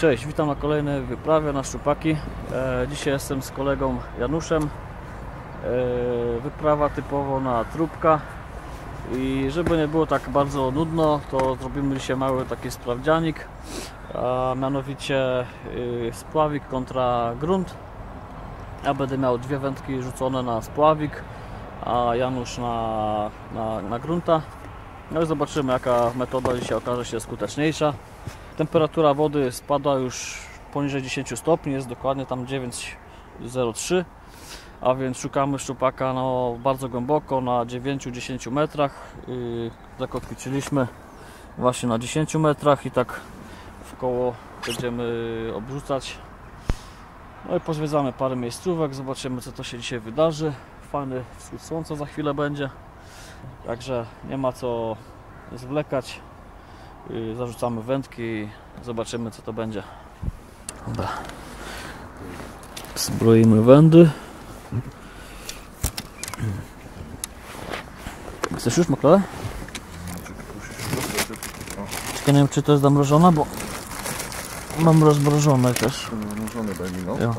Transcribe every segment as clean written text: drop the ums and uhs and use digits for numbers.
Cześć, witam na kolejnej wyprawie na szczupaki. Dzisiaj jestem z kolegą Januszem. Wyprawa typowo na trupka. I żeby nie było tak bardzo nudno, to zrobimy dzisiaj mały taki sprawdzianik. A mianowicie spławik kontra grunt. Ja będę miał dwie wędki rzucone na spławik, a Janusz na grunta. No i zobaczymy, jaka metoda dzisiaj okaże się skuteczniejsza. Temperatura wody spada już poniżej 10 stopni, jest dokładnie tam 9,03, a więc szukamy szczupaka bardzo głęboko, na 9-10 metrach. Zakotwiczyliśmy właśnie na 10 metrach i tak w koło będziemy obrzucać. No i pozwiedzamy parę miejscówek, zobaczymy, co to się dzisiaj wydarzy. Fajny wschód słońca za chwilę będzie, także nie ma co zwlekać. Zarzucamy wędki i zobaczymy, co to będzie. Dobra. Zbroimy wędy. Chcesz już makrele? Czekaj, nie wiem, czy to jest zamrożone, bo mam rozmrożone też. Zamrożone daj mi, no. Ja.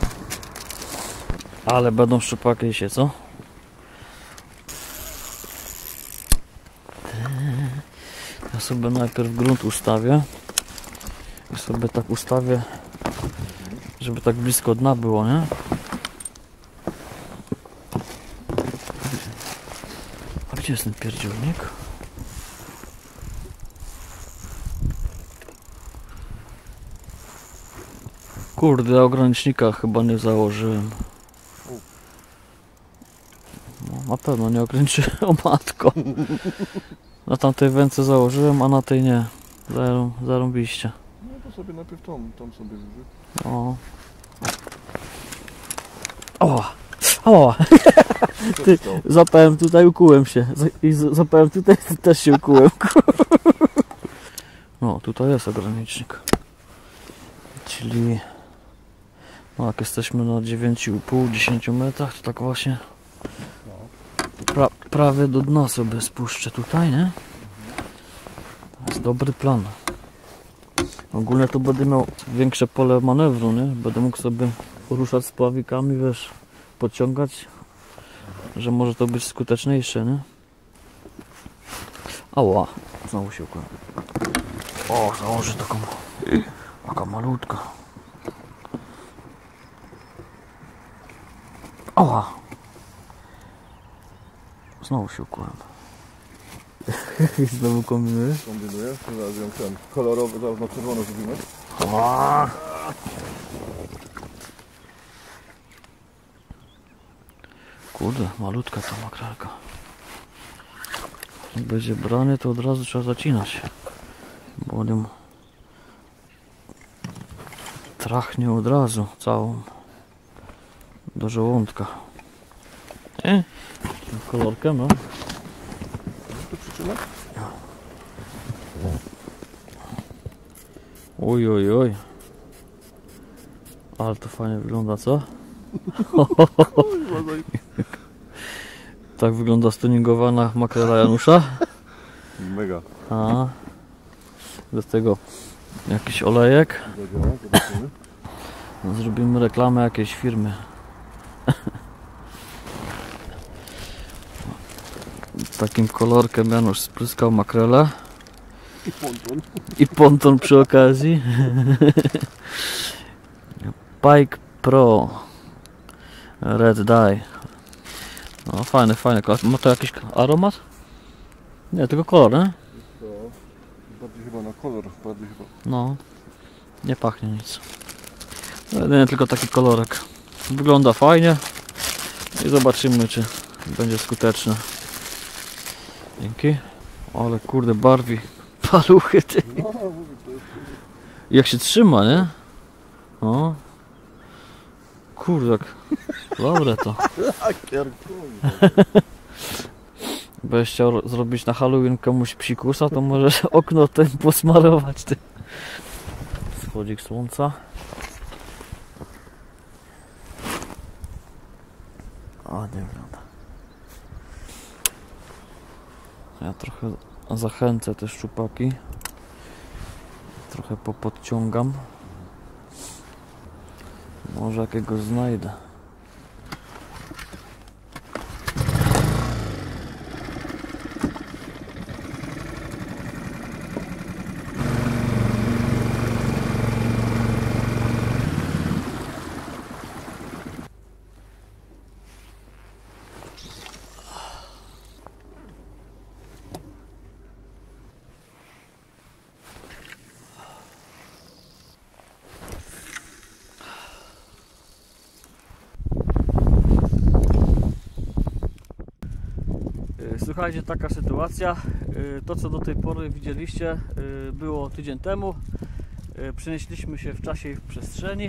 Ale będą szczupaki dzisiaj, co? Ja sobie najpierw grunt ustawię i sobie tak ustawię, żeby tak blisko dna było, nie? A gdzie jest ten pierdzielnik? Kurde, ogranicznika chyba nie założyłem. No, na pewno nie ograniczyłem, o matko. Na tamtej wędce założyłem, a na tej nie. Zarąbiście. No to sobie najpierw tam sobie wyrzuć. O. O! Ty, zapałem tutaj, ukułem się. I zapałem tutaj, też się ukułem. No, tutaj jest ogranicznik. Czyli no, jak jesteśmy na 9,5-10 metrach, to tak właśnie prawie do dna sobie spuszczę tutaj, nie? To jest dobry plan. Ogólnie to będę miał większe pole manewru, nie? Będę mógł sobie poruszać z pławikami, wiesz, podciągać, że może to być skuteczniejsze, nie? Ała, znowu się układam. O, założę taką, taka malutka. Ała, znowu się układam. Znowu kombinujesz? Kombinuję, teraz ją ten kolorowy, zaraz na czerwono zrobimy. Kurde, malutka ta makrelka. Jak będzie brany, to od razu trzeba zacinać, bo on ją trachnie od razu całą do żołądka. Kolorkę, no. To przyczyna? Oj, oj, oj. Ale to fajnie wygląda, co? Tak wygląda stuningowana makrela Janusza. Mega. A do tego jakiś olejek. No, zrobimy reklamę jakiejś firmy. Takim kolorkiem Janusz spryskał makrelę. I ponton. I ponton przy okazji. Pike Pro Red Dye. No fajny kolor. Ma to jakiś aromat? Nie, tylko kolor, nie? To bardziej chyba na kolor, bardziej chyba. No, nie pachnie nic. Nie, tylko taki kolorek. Wygląda fajnie i zobaczymy, czy będzie skuteczne. Dzięki. Ale kurde, barwi paluchy, ty. No, Jak się trzyma, nie? O. Kurde, dobre to. Będziesz chciał zrobić na Halloween komuś psikusa, to możesz okno tym posmarować, ty. Wschodzik słońca. O, nie wygląda. Ja trochę zachęcę te szczupaki. Trochę popodciągam. Może jakiegoś znajdę. Słuchajcie, taka sytuacja. To, co do tej pory widzieliście, było tydzień temu. Przenieśliśmy się w czasie i w przestrzeni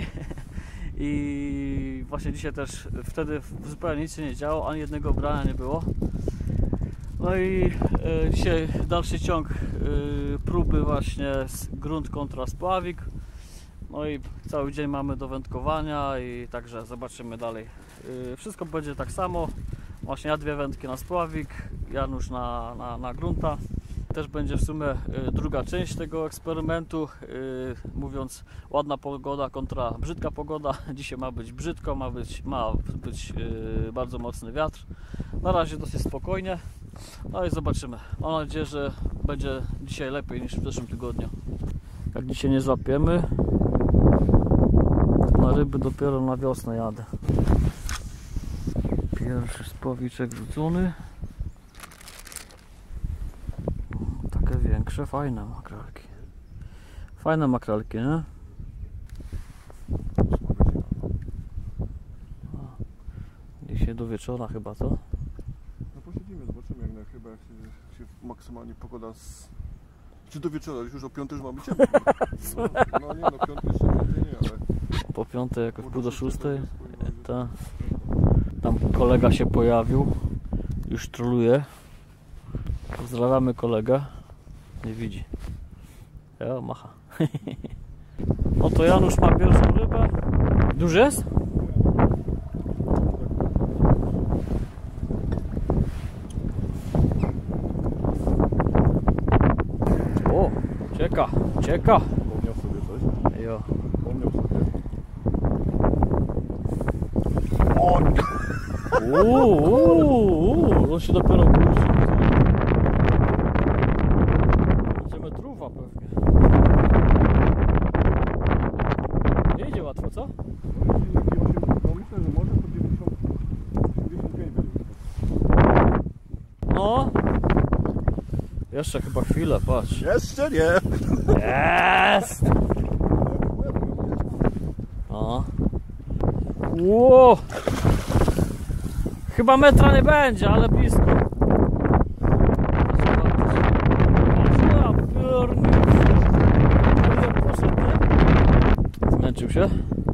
i właśnie dzisiaj też wtedy zupełnie nic się nie działo, ani jednego brania nie było. No i dzisiaj dalszy ciąg próby właśnie grunt kontra spławik. No i cały dzień mamy do wędkowania i także zobaczymy dalej. Wszystko będzie tak samo. Właśnie ja 2 wędki na spławik, Janusz na grunta. Też będzie w sumie druga część tego eksperymentu. Mówiąc, ładna pogoda kontra brzydka pogoda. Dzisiaj ma być brzydko, ma być bardzo mocny wiatr. Na razie dosyć spokojnie. No i zobaczymy. Mam nadzieję, że będzie dzisiaj lepiej niż w zeszłym tygodniu. Jak dzisiaj nie złapiemy, to na ryby dopiero na wiosnę jadę. Pierwszy spławiczek rzucony. Takie większe, fajne makrelki. Fajne makrelki, nie? Dzisiaj do wieczora chyba, co? No posiedzimy, zobaczymy jak na chyba jak się maksymalnie pogoda Czy do wieczora, już o 5 już mamy ciemno. No nie, no 5 jeszcze nie, ale... Po 5 jakoś pół do 6. Tam kolega się pojawił. Już troluje. Pozdrawiamy kolegę. Nie widzi. Ja macha. No to Janusz ma pierwszą rybę. Duży jest? O, cieka. Pomniał sobie coś. Jo. Pomniał sobie. On się dopiero burzy. Będziemy truwa pewnie. Nie idzie łatwo, co? No myślę, że może po 85 będzie. No. Jeszcze chyba chwilę, patrz. Jeszcze nie! Jest! O. Ło! Chyba metra nie będzie, ale blisko. Zmęczył się?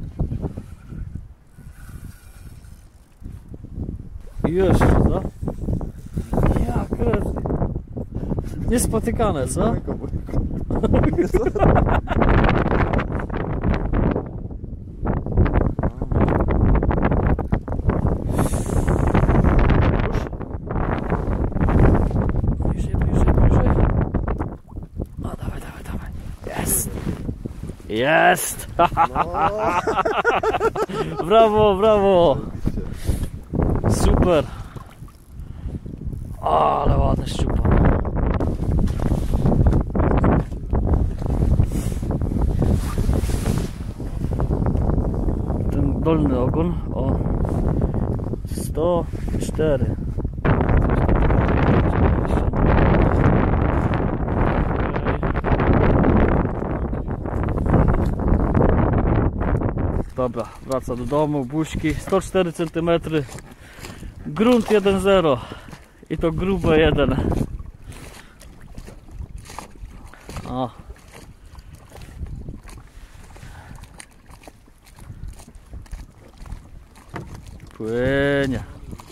I jeszcze, co? Ja kres. Niespotykane, co? Jest! Brawo, brawo! Super! Ale ładny szczupak. Ten dolny ogon o 104. Dobra, wraca do domu, buźki, 104 cm, grunt 1,0 i to grube 1. O. Płynie,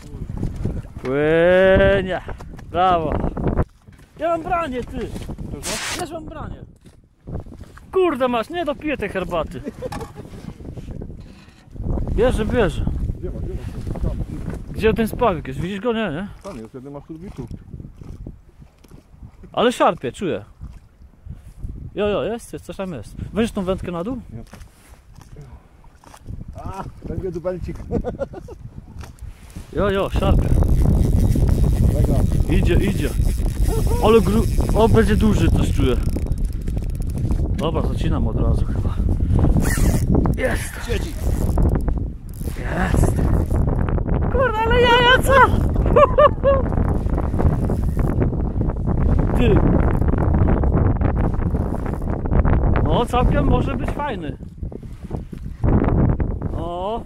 płynie, brawo. Ja mam branie, ty, też mam branie. Kurde masz, nie dopiję tej herbaty. Bierze. Gdzie ma? Gdzie ten spławik jest? Widzisz go? Nie? Tam jest, jeden masz tu, drugi tu. Ale szarpie, czuję. Jo, jest, coś tam jest. Weź tą wędkę na dół? A, Mówię dubelcik. Jo, szarp. Idzie. Ale o, będzie duży, coś czuję. Dobra, zaczynam od razu chyba. Jest! Siedzi. Jest! Kurde, ale jaja co? Ty! No, całkiem może być fajny. O!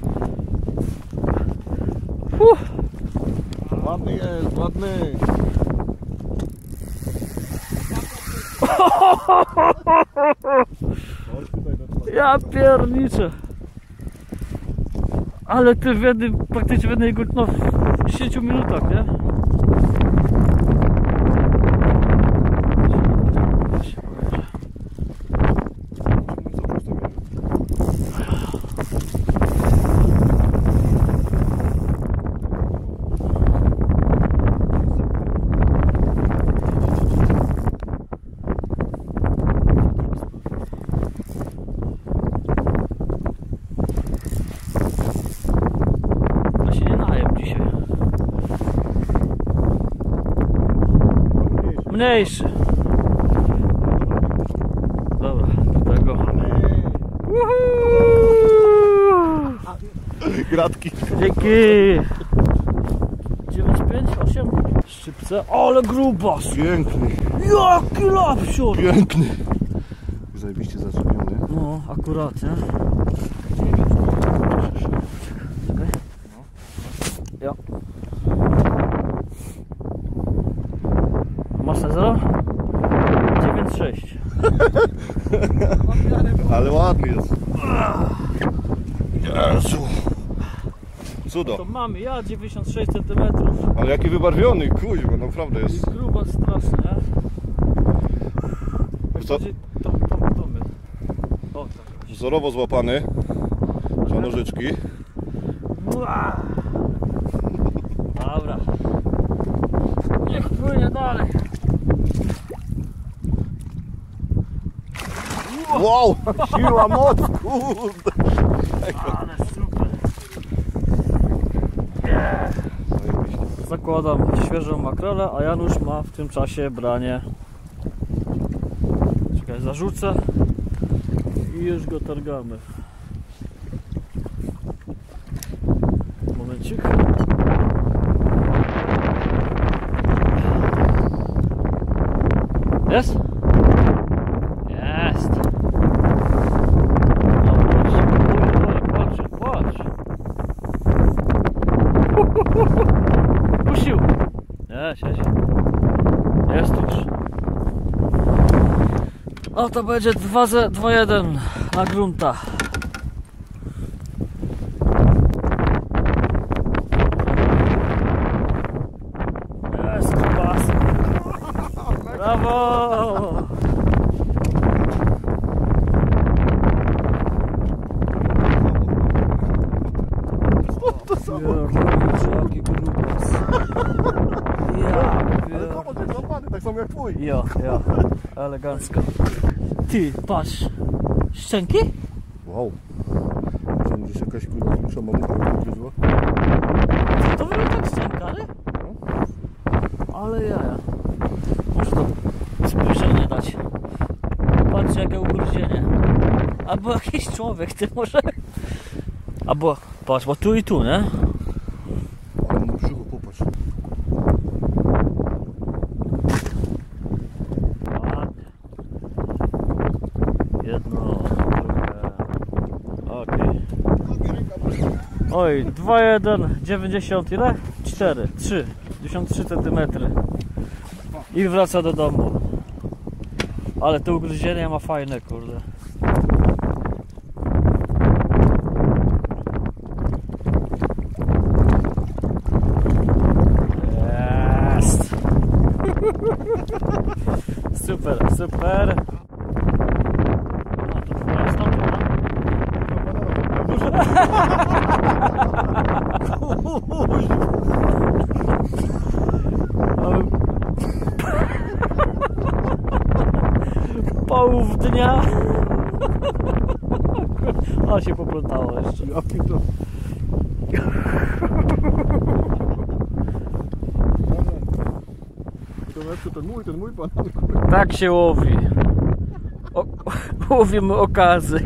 Ładny jest, ładny. Ja pierniczę. Ale ty praktycznie w jednej no, w 10 minutach, nie? Mniejszy. Dobra, do tego. Gratki. Dzięki. 9,5, 8. Szczypce. Ale grubas. Piękny. Jaki lapsior. Piękny. Zajebiście zaczepiony. No, akurat, nie? Czekaj. Ja. Masz na 0? 9,6. Ale ładny jest. Jezu. Cudo. To mamy, ja 96 cm. Ale jaki wybarwiony, kuźwa, naprawdę jest. Gruba strasznie. Co? To my. O, tak. Wzorowo złapany. Są nożyczki. Dobra. Niech płynie dalej. Wow! Siła, moc, kurde! Ale super. Zakładam świeżą makrelę, a Janusz ma w tym czasie branie. Czekaj, zarzucę i już go targamy. Momencik. Jest? Jest. No patrz. Puścił. Nie, siedzi. Jest już. O, to będzie 2-1 na grunta. Jest grubas. Brawo! To samo. Jaki grubas. Ja Ale zobacz, jest złapany, tak samo jak twój. Jo, elegancko. Ty, patrz. Szczęki? Wow. Myślałem, że się jakaś kurwa większa mamucha ugryzła. To wygląda jak szczęka, nie? Ale jaja. Może to spojrzenie dać. Patrz jakie ugryzienie. Albo jakiś człowiek, ty może. Albo, patrz, bo tu i tu, nie? Ale na brzuchu, popatrz. Ładnie. Jedno, drugie. Okej. Oj, 2,1, 90 ile? 4, 3, 93 cm. I wraca do domu. Ale to ugryzienie ma fajne, kurde. Jest! Super, super. A, to twoja stopka. Połów dnia. A się poplątało jeszcze. Ja pierdolę. To lepszy ten mój pan. Tak się łowi. Łowimy okazy.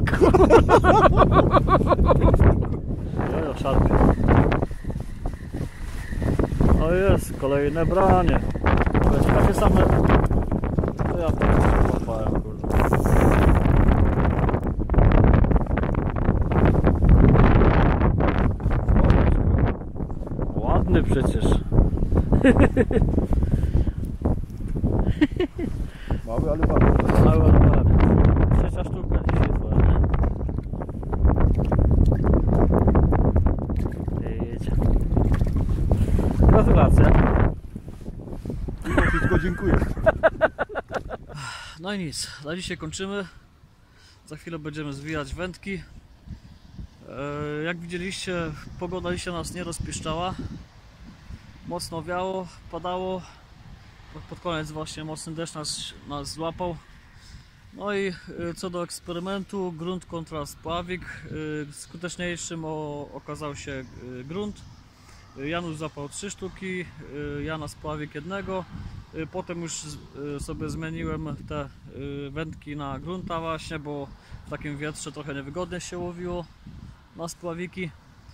Jojo, szarpie. No jest, kolejne branie. To jest takie same. To ja złapałem, kurde. Ładny przecież. Mały, ale ładny. Mały, ale ładny. Trzecia sztuka dzisiaj była, nie? Jedzie. Gratulacje. Wszystko dziękuję. No i nic, na dzisiaj kończymy. Za chwilę będziemy zwijać wędki. Jak widzieliście, pogoda dzisiaj nas nie rozpieszczała. Mocno wiało, padało. Pod koniec właśnie mocny deszcz nas złapał. No i co do eksperymentu, grunt kontra spławik. Skuteczniejszym okazał się grunt. Janusz złapał 3 sztuki, ja na spławik 1. Potem już sobie zmieniłem te wędki na grunta właśnie, bo w takim wietrze trochę niewygodnie się łowiło na spławiki.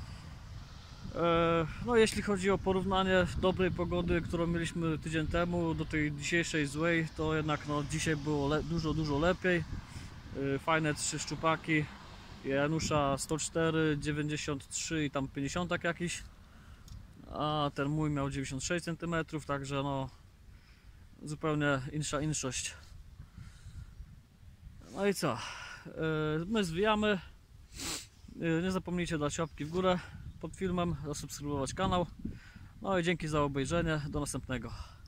No jeśli chodzi o porównanie dobrej pogody, którą mieliśmy tydzień temu do tej dzisiejszej złej, to jednak no, dzisiaj było dużo lepiej. Fajne 3 szczupaki, Janusza 104, 93 i tam 50 jakiś, a ten mój miał 96 cm, także no zupełnie insza inszość. No i co? My zwijamy. Nie zapomnijcie dać łapki w górę pod filmem, zasubskrybować kanał. No i dzięki za obejrzenie. Do następnego.